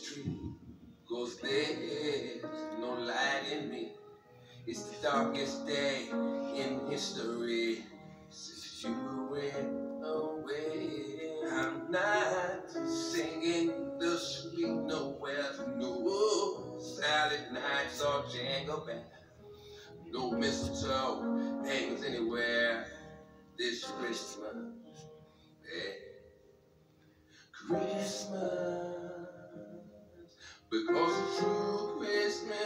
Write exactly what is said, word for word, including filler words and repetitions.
tree. Cause there's no light in me. It's the darkest day in history since you went away. I'm not singing the sweet nowhere, no silent nights or jangle bells. No mistletoe hangs anywhere this Christmas. Hey, Christmas, because a true Christmas